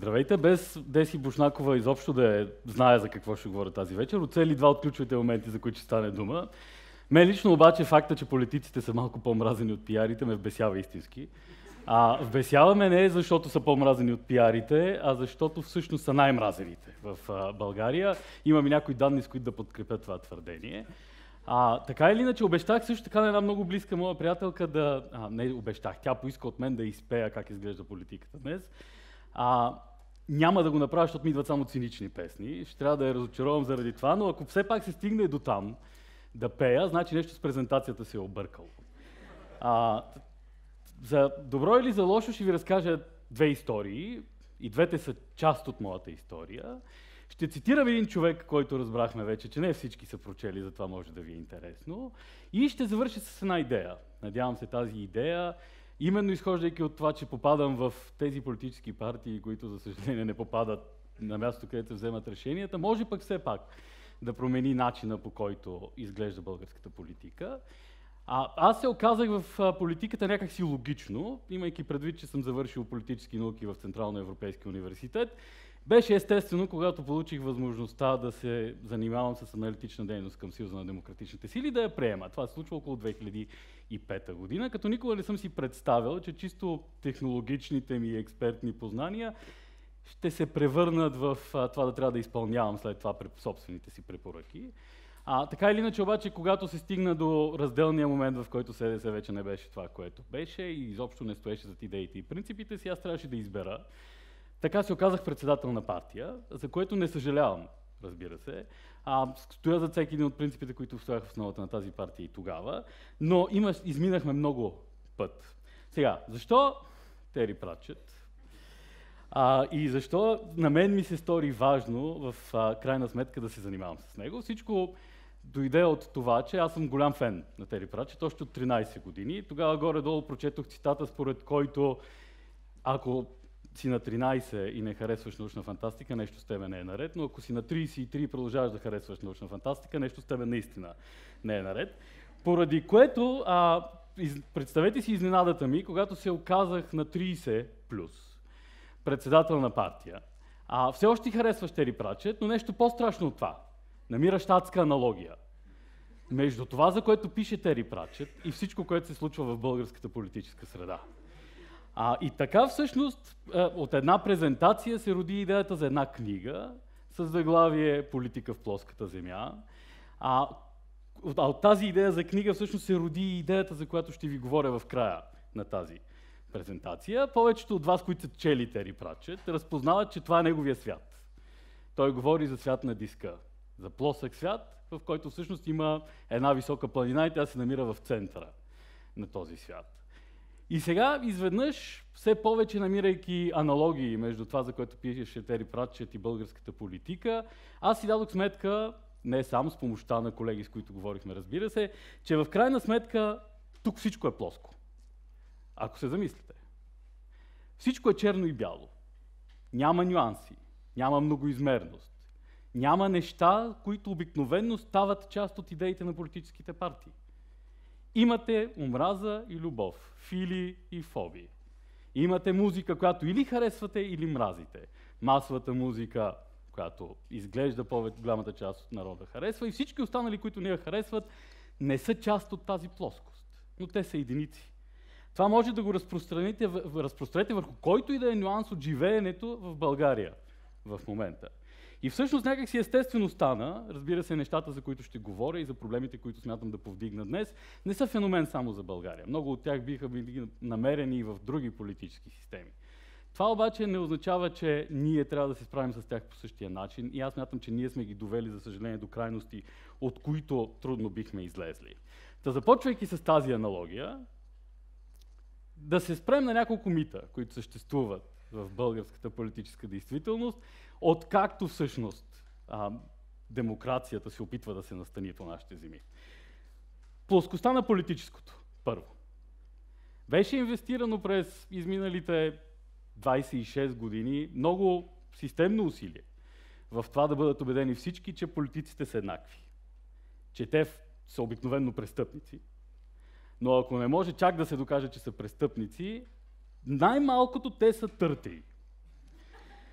Здравейте, без Деси Бушнакова изобщо да знае за какво ще говоря тази вечер. Оцели два от ключовите моменти, за които ще стане дума. Мен лично обаче факта, че политиците са малко по-мразени от пиарите, ме вбесява истински. Вбесява ме не защото са по-мразени от пиарите, а защото всъщност са най-мразените в България. Имам и някои данни, с които да подкрепят това твърдение. Така или иначе, обещах също така на една много близка моя приятелка да... не обещах, тя поиска от мен да изпея как изглежда политиката днес. Няма да го направя, защото ми идват само цинични песни. Ще трябва да я разочаровам заради това, но ако все пак се стигне до там да пея, значи нещо с презентацията се е объркало. За добро или за лошо ще ви разкажа две истории. И двете са част от моята история. Ще цитирам един човек, който разбрахме вече, че не всички са прочели, затова може да ви е интересно. И ще завърши с една идея. Надявам се тази идея, именно изхождайки от това, че попадам в тези политически партии, които за съжаление не попадат на място, където се вземат решенията, може пък все пак да промени начина, по който изглежда българската политика. Аз се оказах в политиката някакси логично, имайки предвид, че съм завършил политически науки в Централно-Европейския университет. Беше естествено, когато получих възможността да се занимавам с аналитична дейност към Съюза на демократичните сили, да я приема. Това се случва около 2005 година, като никога не съм си представил, че чисто технологичните ми експертни познания ще се превърнат в това да трябва да изпълнявам след това собствените си препоръки. Така или иначе обаче, когато се стигна до разделния момент, в който СДС вече не беше това, което беше и изобщо не стоеше зад идеите и принципите си, аз трябваше да избера. Така се оказах председател на партия, за което не съжалявам, разбира се. Стоя за всеки един от принципите, които стояха в основата на тази партия и тогава, но изминахме много път. Сега, защо Тери Пратчет? И защо на мен ми се стори важно в крайна сметка да се занимавам с него? Всичко дойде от това, че аз съм голям фен на Тери Пратчет, още от 13 години. Тогава горе-долу прочетох цитата, според който ако си на 13 и не харесваш научна фантастика, нещо с тебе не е наред, но ако си на 33 и продължаваш да харесваш научна фантастика, нещо с тебе наистина не е наред. Поради което, представете си изненадата ми, когато се оказах на 30+, председател на партия. Все още харесваш Тери Пратчет, но нещо по-страшно от това. Намираш адска аналогия между това, за което пише Тери Пратчет и всичко, което се случва в българската политическа среда. И така всъщност от една презентация се роди идеята за една книга с заглавие "Политика в плоската земя". От тази идея за книга всъщност се роди и идеята, за която ще ви говоря в края на тази презентация. Повечето от вас, които са чели Тери Пратчет, разпознават, че това е неговия свят. Той говори за свят на диска, за плосък свят, в който всъщност има една висока планина и тя се намира в центъра на този свят. И сега изведнъж, все повече намирайки аналогии между това, за което пишеше Тери Пратчет и българската политика, аз си дадох сметка, не само с помощта на колеги, с които говорихме, разбира се, че в крайна сметка тук всичко е плоско. Ако се замислите. Всичко е черно и бяло. Няма нюанси, няма многоизмерност. Няма неща, които обикновено стават част от идеите на политическите партии. Имате омраза и любов, фили и фобии. Имате музика, която или харесвате, или мразите. Масовата музика, която изглежда голямата част от народа харесва, и всички останали, които не я харесват, не са част от тази плоскост, но те са единици. Това може да го разпространите върху който и да е нюанс от живеенето в България в момента. И всъщност някак си естествено стана, разбира се, нещата, за които ще говоря и за проблемите, които смятам да повдигна днес, не са феномен само за България. Много от тях биха били намерени и в други политически системи. Това обаче не означава, че ние трябва да се справим с тях по същия начин, и аз смятам, че ние сме ги довели, за съжаление, до крайности, от които трудно бихме излезли. Започвайки с тази аналогия, да се спрем на няколко мита, които съществуват в българската политическа действителност, откакто всъщност демокрацията се опитва да се настани по нашите земи. Плоскостта на политическото, първо. Беше инвестирано през изминалите 26 години много системно усилие в това да бъдат убедени всички, че политиците са еднакви. Че те са обикновено престъпници. Но ако не може чак да се докаже, че са престъпници, най-малкото те са търтеи.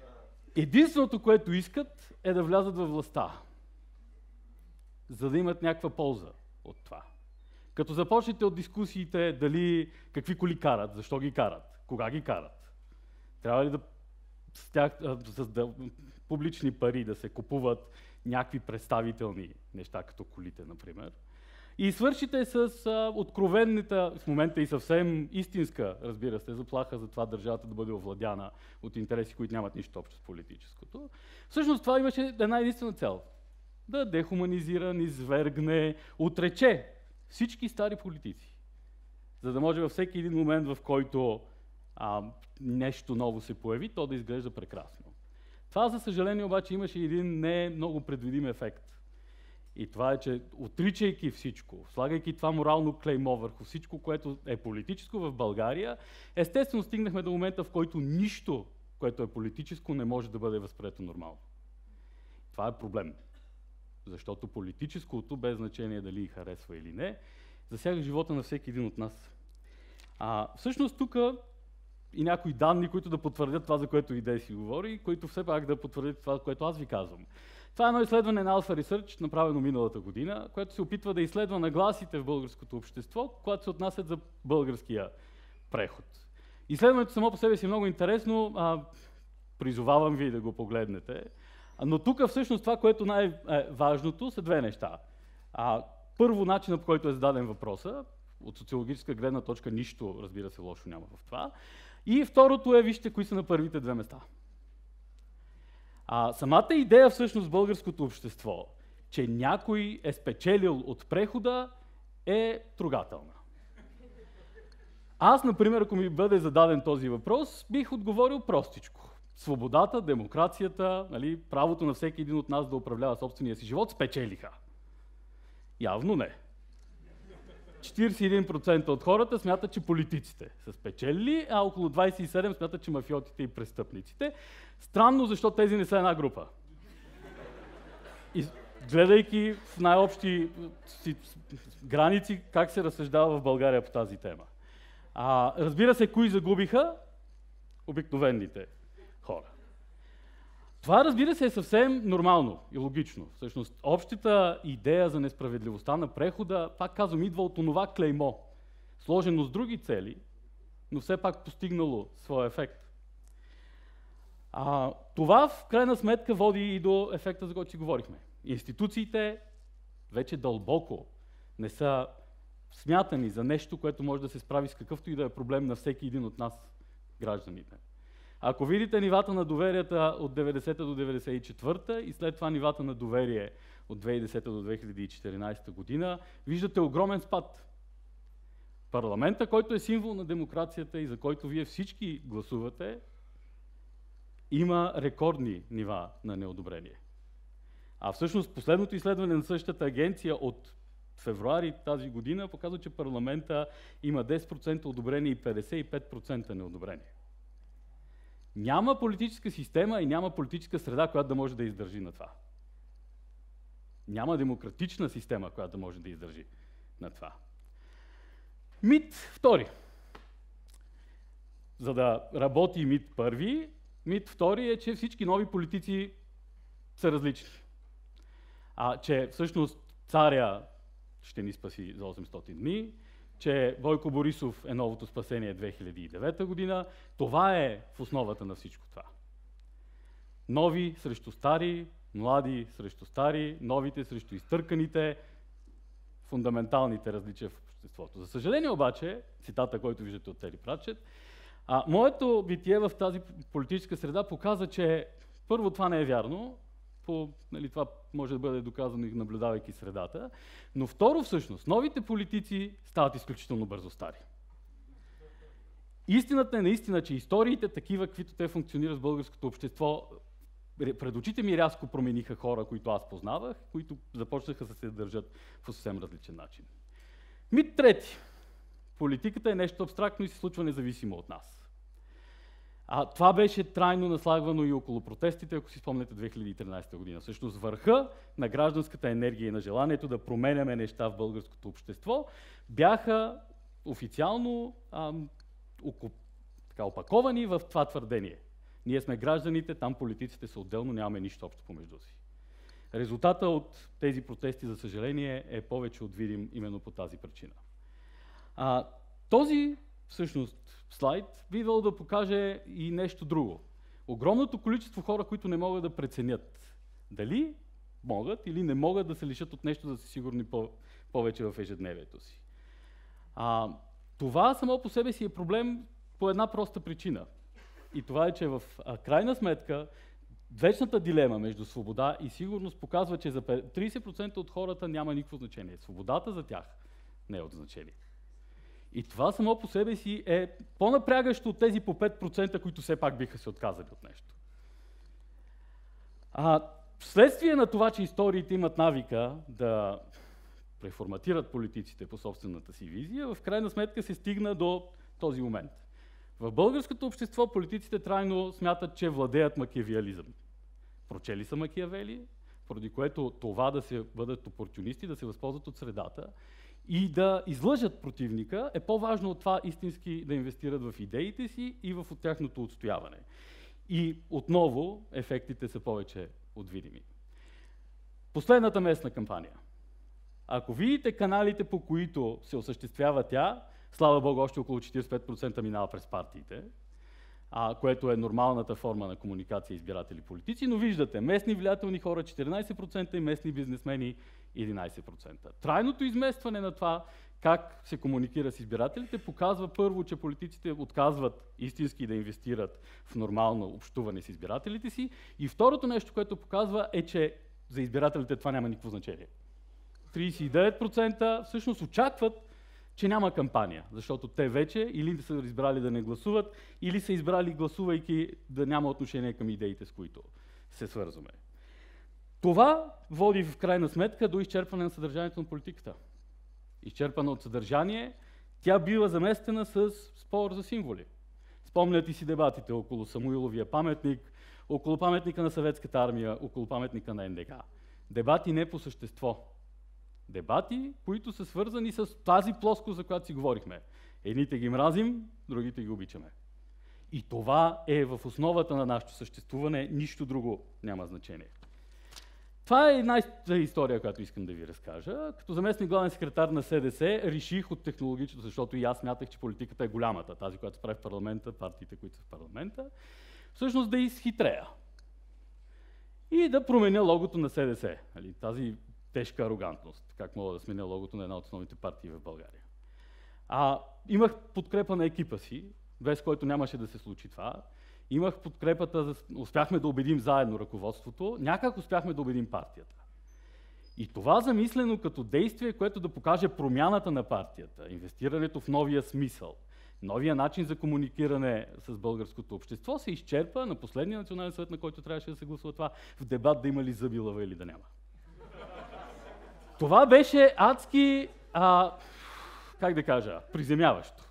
Единственото, което искат, е да влязат във властта, за да имат някаква полза от това. Като започнете от дискусиите дали какви коли карат, защо ги карат, кога ги карат, трябва ли да с тях публични пари да се купуват някакви представителни неща, като колите, например. И свършите с откровенната, в момента и съвсем истинска, разбира се, заплаха за това държавата да бъде овладяна от интереси, които нямат нищо общо с политическото. Всъщност това имаше една единствена цел. Да дехуманизира, низвергне, отрече всички стари политици. За да може във всеки един момент, в който нещо ново се появи, то да изглежда прекрасно. Това, за съжаление, обаче имаше един не много предвидим ефект. И това е, че отричайки всичко, слагайки това морално клеймо върху всичко, което е политическо в България, естествено стигнахме до момента, в който нищо, което е политическо, не може да бъде възприето нормално. Това е проблем. Защото политическото, без значение дали харесва или не, засяга живота на всеки един от нас. Всъщност тук и някои данни, които да потвърдят това, за което идея си говори, които все пак да потвърдят това, което аз ви казвам. Това е едно изследване на Alpha Research, направено миналата година, което се опитва да изследва нагласите в българското общество, когато се отнасят за българския преход. Изследването само по себе си е много интересно, призовавам ви да го погледнете. Но тук всъщност това, което най-важното, са две неща. Първо, начинът, по който е зададен въпроса. От социологическа гледна точка нищо, разбира се, лошо няма в това. И второто е, вижте, кои са на първите две места. Самата идея всъщност в българското общество, че някой е спечелил от прехода, е трогателна. Аз, например, ако ми бъде зададен този въпрос, бих отговорил простичко. Свободата, демокрацията, нали, правото на всеки един от нас да управлява собствения си живот спечелиха. Явно не. 41% от хората смятат, че политиците са спечелили, а около 27% смятат, че мафиотите и престъпниците. Странно, защо тези не са една група. И гледайки в най-общи граници как се разсъждава в България по тази тема. Разбира се, кои загубиха? Обикновените хора. Това, разбира се, е съвсем нормално и логично. Всъщност, общата идея за несправедливостта на прехода, пак казвам, идва от онова клеймо, сложено с други цели, но все пак постигнало своя ефект. Това, в крайна сметка, води и до ефекта, за който си говорихме. Институциите вече дълбоко не са смятани за нещо, което може да се справи с какъвто и да е проблем на всеки един от нас, гражданите. Ако видите нивата на доверията от 90-та до 94-та и след това нивата на доверие от 2010 до 2014 година, виждате огромен спад. Парламента, който е символ на демокрацията и за който вие всички гласувате, има рекордни нива на неодобрение. Всъщност последното изследване на същата агенция от февруари тази година показва, че парламента има 10% одобрение и 55% неодобрение. Няма политическа система и няма политическа среда, която да може да издържи на това. Няма демократична система, която да може да издържи на това. Мит втори. За да работи мит първи, мит втори е, че всички нови политици са различни. Че всъщност царя ще ни спаси за 800 дни, че Бойко Борисов е новото спасение 2009 година. Това е в основата на всичко това. Нови срещу стари, млади срещу стари, новите срещу изтърканите, фундаменталните различия в обществото. За съжаление обаче, цитата, който виждате от Тери Пратчет, моето битие в тази политическа среда показа, че първо това не е вярно, това може да бъде доказано и наблюдавайки средата, но второ всъщност, новите политици стават изключително бързо стари. Истината е наистина, че историите, такива, каквито те функционират в българското общество, пред очите ми рязко промениха хора, които аз познавах, които започнаха да се държат по съвсем различен начин. Мит трети. Политиката е нещо абстрактно и се случва независимо от нас. Това беше трайно наслагвано и около протестите, ако си спомняте 2013 година. Всъщност върха на гражданската енергия и на желанието да променяме неща в българското общество бяха официално опаковани в това твърдение. Ние сме гражданите, там политиците са отделно, нямаме нищо общо помежду си. Резултата от тези протести, за съжаление, е повече от видим именно по тази причина. Този, всъщност, слайд би идвал да покаже и нещо друго. Огромното количество хора, които не могат да преценят дали могат или не могат да се лишат от нещо, да са сигурни повече в ежедневието си. Това само по себе си е проблем по една проста причина. И това е, че в крайна сметка вечната дилема между свобода и сигурност показва, че за 30% от хората няма никакво значение. Свободата за тях не е от значение. И това само по себе си е по-напрягащо от тези по 5%, които все пак биха се отказали от нещо. Вследствие на това, че историите имат навика да преформатират политиците по собствената си визия, в крайна сметка се стигна до този момент. В българското общество политиците трайно смятат, че владеят макиавелизъм. Прочели са Макиавели, поради което това да се бъдат опортюнисти, да се възползват от средата и да излъжат противника е по-важно от това истински да инвестират в идеите си и в тяхното отстояване. И отново ефектите са повече от видими. Последната местна кампания. Ако видите каналите, по които се осъществява тя, слава Богу, още около 45% минава през партиите, което е нормалната форма на комуникация избиратели-политици, но виждате, местни влиятелни хора 14% и местни бизнесмени 11%. Трайното изместване на това как се комуникира с избирателите показва първо, че политиците отказват истински да инвестират в нормално общуване с избирателите си, и второто нещо, което показва, е, че за избирателите това няма никакво значение. 39% всъщност очакват, че няма кампания, защото те вече или са избрали да не гласуват, или са избрали, гласувайки, да няма отношение към идеите, с които се свързваме. Това води в крайна сметка до изчерпване на съдържанието на политиката. Изчерпана от съдържание, тя бива заместена с спор за символи. Спомняте си дебатите около Самуиловия паметник, около паметника на Съветската армия, около паметника на НДК. Дебати не по същество. Дебати, които са свързани с тази плоскост, за която си говорихме. Едните ги мразим, другите ги обичаме. И това е в основата на нашето съществуване, нищо друго няма значение. Това е една история, която искам да ви разкажа. Като заместник главен секретар на СДС реших от технологичното, защото и аз смятах, че политиката е голямата, тази, която се прави в парламента, партиите, които са в парламента, всъщност да изхитрея. И да променя логото на СДС. Тази тежка арогантност. Как мога да сменя логото на една от основните партии в България. Имах подкрепа на екипа си, без който нямаше да се случи това. Имах подкрепата, успяхме да убедим заедно ръководството, някак успяхме да убедим партията. И това замислено като действие, което да покаже промяната на партията, инвестирането в новия смисъл, новия начин за комуникиране с българското общество, се изчерпа на последния национален съвет, на който трябваше да се гласува това, в дебат да има ли зъби лъва или да няма. Това беше адски, как да кажа, приземяващо.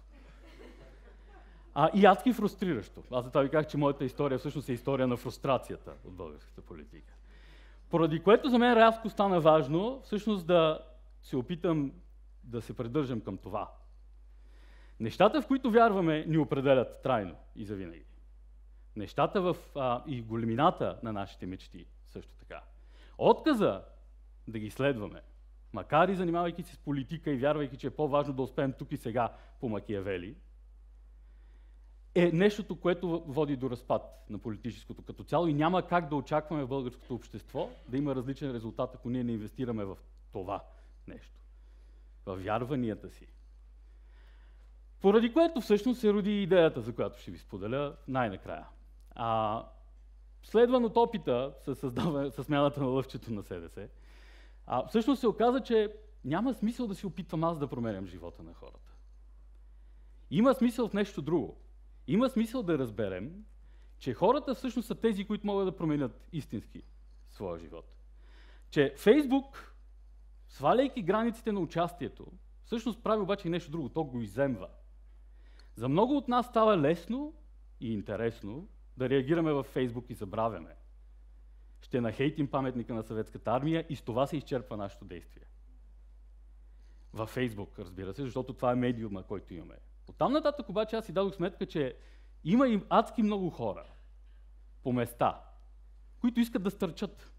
И адски фрустриращо. Аз за това ви казах, че моята история всъщност е история на фрустрацията от българската политика. Поради което за мен рязко стана важно всъщност да се опитам да се придържам към това. Нещата, в които вярваме, ни определят трайно и завинаги. Нещата и големината на нашите мечти също така. Отказа да ги следваме, макар и занимавайки се с политика и вярвайки, че е по-важно да успеем тук и сега по Макиавели, е нещото, което води до разпад на политическото като цяло и няма как да очакваме в българското общество да има различен резултат, ако ние не инвестираме в това нещо, в вярванията си. Поради което всъщност се роди идеята, за която ще ви споделя най-накрая. Следван от опита с смяната на лъвчето на СДС, всъщност се оказа, че няма смисъл да си опитвам аз да променям живота на хората. Има смисъл в нещо друго. Има смисъл да разберем, че хората всъщност са тези, които могат да променят истински своя живот. Че Фейсбук, сваляйки границите на участието, всъщност прави обаче и нещо друго, то го изземва. За много от нас става лесно и интересно да реагираме във Фейсбук и забравяме. Ще нахейтим паметника на Съветската армия и с това се изчерпва нашето действие. Във Фейсбук, разбира се, защото това е медиума, който имаме. Оттам нататък обаче аз си дадох сметка, че има и адски много хора, по места, които искат да стърчат,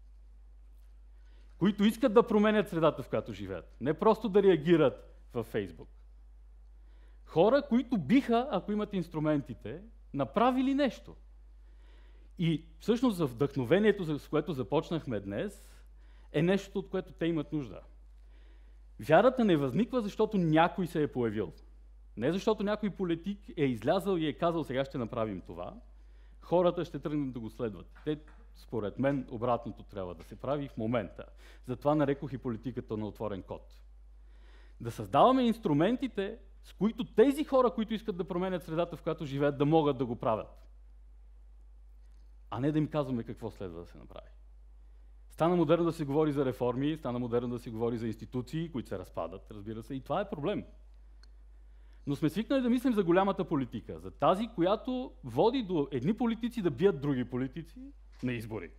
които искат да променят средата, в която живеят. Не просто да реагират във Фейсбук. Хора, които биха, ако имат инструментите, направили нещо. И всъщност за вдъхновението, с което започнахме днес, е нещо, от което те имат нужда. Вярата не възниква, защото някой се е появил. Не защото някой политик е излязъл и е казал, сега ще направим това. Хората ще тръгнат да го следват. Те, според мен, обратното трябва да се прави в момента. Затова нарекох и политиката на отворен код. Да създаваме инструментите, с които тези хора, които искат да променят средата, в която живеят, да могат да го правят. А не да им казваме какво следва да се направи. Стана модерно да се говори за реформи, стана модерно да се говори за институции, които се разпадат, разбира се, и това е проблем. Но сме свикнали да мислим за голямата политика, за тази, която води до едни политици да бият други политици на избори.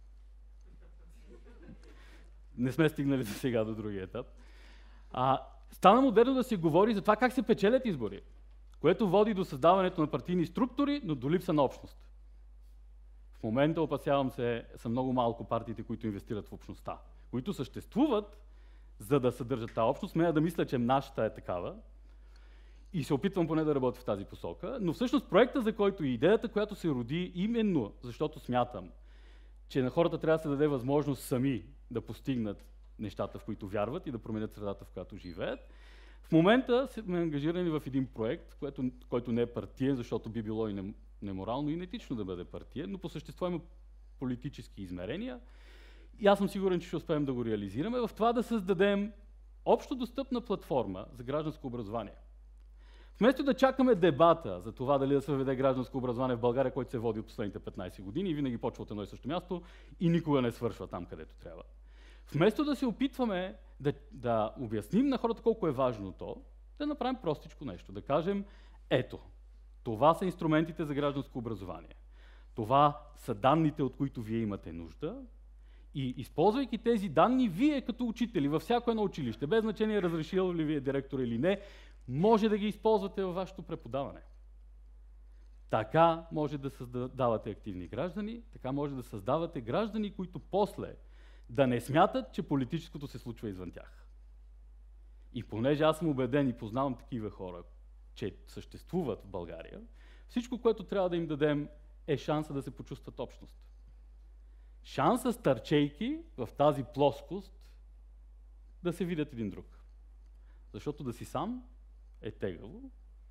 Не сме стигнали за сега до другия етап. Стана модерно да се говори за това как се печелят избори, което води до създаването на партийни структури, но до липса на общност. В момента, опасявам се, са много малко партиите, които инвестират в общността, които съществуват, за да съдържат тази общност. Смея да мисля, че нашата е такава и се опитвам поне да работя в тази посока, но всъщност проекта, за който и идеята, която се роди именно защото смятам, че на хората трябва да се даде възможност сами да постигнат нещата, в които вярват и да променят средата, в която живеят. В момента сме ангажирани в един проект, който не е партиен, защото би било и неморално и неетично да бъде партиен, но по същество има политически измерения. И аз съм сигурен, че ще успеем да го реализираме в това да създадем общо достъпна платформа за гражданско образование. Вместо да чакаме дебата за това дали да се въведе гражданско образование в България, който се води от последните 15 години и винаги почва от едно и също място и никога не свършва там, където трябва. Вместо да се опитваме да обясним на хората колко е важно то, да направим простичко нещо. Да кажем, ето, това са инструментите за гражданско образование. Това са данните, от които вие имате нужда. И използвайки тези данни, вие като учители във всяко едно училище, без значение разрешил ли ви е директор или не, може да ги използвате във вашето преподаване. Така може да създавате активни граждани, така може да създавате граждани, които после да не смятат, че политическото се случва извън тях. И понеже аз съм убеден и познавам такива хора, че съществуват в България, всичко, което трябва да им дадем, е шанса да се почувстват общност. Шанса, стърчейки в тази плоскост, да се видят един друг. Защото да си сам е тегаво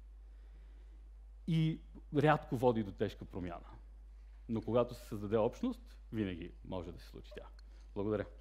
и рядко води до тежка промяна. Но когато се създаде общност, винаги може да се случи тя. Благодаря.